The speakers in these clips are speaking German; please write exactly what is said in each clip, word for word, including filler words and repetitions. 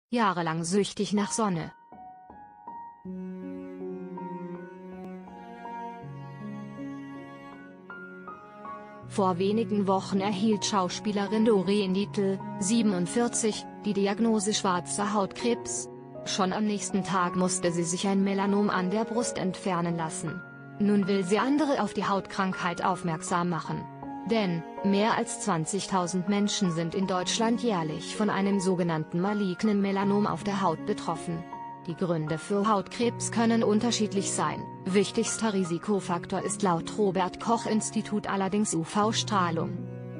jahrelang süchtig nach Sonne. Vor wenigen Wochen erhielt Schauspielerin Doreen Dietl, siebenundvierzig, die Diagnose schwarzer Hautkrebs. Schon am nächsten Tag musste sie sich ein Melanom an der Brust entfernen lassen. Nun will sie andere auf die Hautkrankheit aufmerksam machen. Denn, mehr als zwanzigtausend Menschen sind in Deutschland jährlich von einem sogenannten malignen Melanom auf der Haut betroffen. Die Gründe für Hautkrebs können unterschiedlich sein, wichtigster Risikofaktor ist laut Robert-Koch-Institut allerdings U V-Strahlung.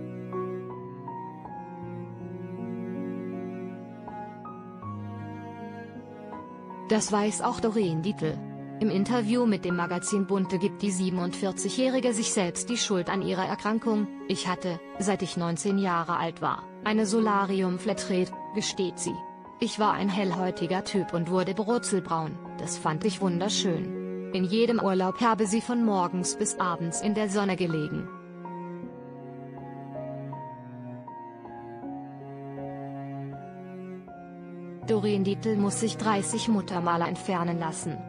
Das weiß auch Doreen Dietl. Im Interview mit dem Magazin Bunte gibt die siebenundvierzigjährige sich selbst die Schuld an ihrer Erkrankung. Ich hatte, seit ich neunzehn Jahre alt war, eine Solarium-Flatrate, gesteht sie. Ich war ein hellhäutiger Typ und wurde brutzelbraun, das fand ich wunderschön. In jedem Urlaub habe sie von morgens bis abends in der Sonne gelegen. Doreen Dietl muss sich dreißig Muttermale entfernen lassen.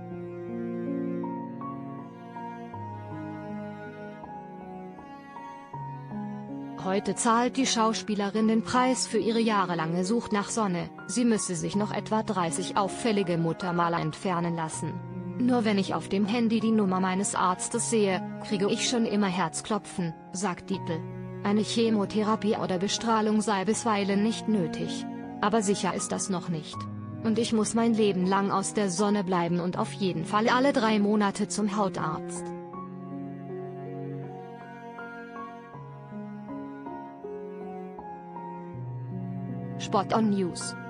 Heute zahlt die Schauspielerin den Preis für ihre jahrelange Sucht nach Sonne, sie müsse sich noch etwa dreißig auffällige Muttermale entfernen lassen. Nur wenn ich auf dem Handy die Nummer meines Arztes sehe, kriege ich schon immer Herzklopfen, sagt Dietl. Eine Chemotherapie oder Bestrahlung sei bisweilen nicht nötig. Aber sicher ist das noch nicht. Und ich muss mein Leben lang aus der Sonne bleiben und auf jeden Fall alle drei Monate zum Hautarzt. Spot on News.